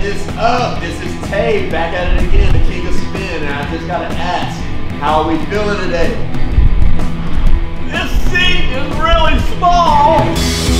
is up? This is Tay back at it again, the king of spin, and I just gotta ask, how are we feeling today? This seat is really small.